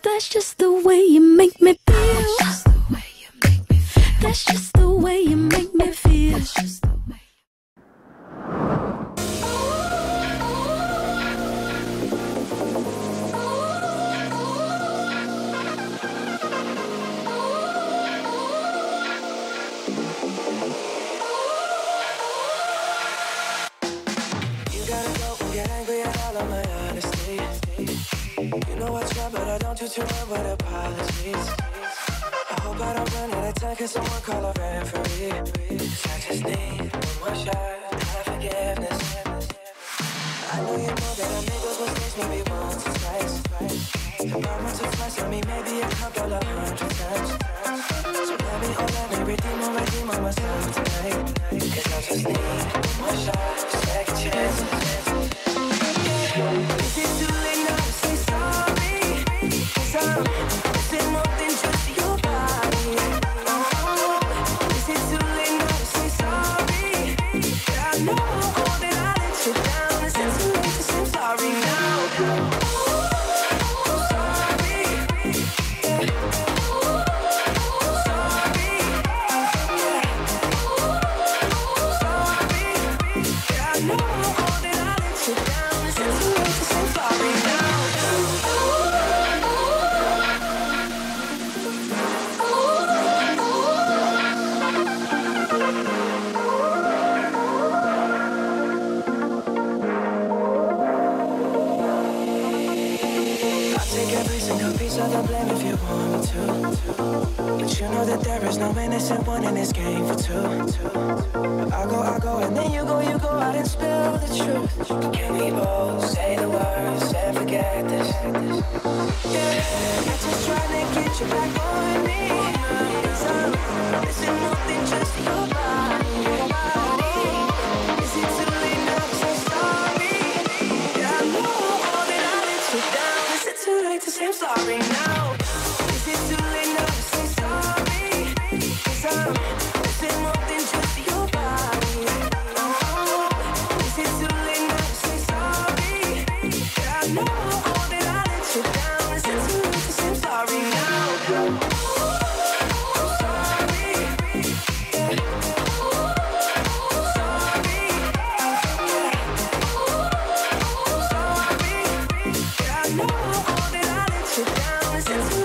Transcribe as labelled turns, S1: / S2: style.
S1: That's just the way you make me feel. That's just the way you make me feel.
S2: You know I try, but I don't do too well with apologies. I hope I don't run out of time, cause someone call a referee. Cause I just need one more shot at forgiveness. I know you know that I made those mistakes maybe once or twice. Not once or twice, I mean maybe a couple of hundred times. So let me, oh let me redeem on myself tonight. Cause I just need one more shot, second chances. Is it too late now to say sorry? Cause I'm missing more than just your body. Is it too late now to say sorry? Yeah, I know that I let you down. Is it too late to say sorry now? Sorry, yeah. Sorry, yeah. Sorry, yeah, I know that I let you down. Is it too late to say sorry now? Take every single piece of the blame if you want me to. But you know that there is no innocent one in this game for two. I go, and then you go out and spill the truth. Can we both say the words and forget this? Yeah, I'm just trying to get you back on me. Cause I'm missing more than just your body. Is it too late now to say sorry? Yeah, I know that I let you down. Is it too late to say I'm sorry now? Is it too late now to say sorry? Cause I'm missing more than just your body. Is it too late now to say sorry? Yeah, I know that I let you down. Is it too late to say I'm sorry now? I'm sorry, yeah. Sorry, yeah. Sorry, yeah, I know that I let you down. Is it too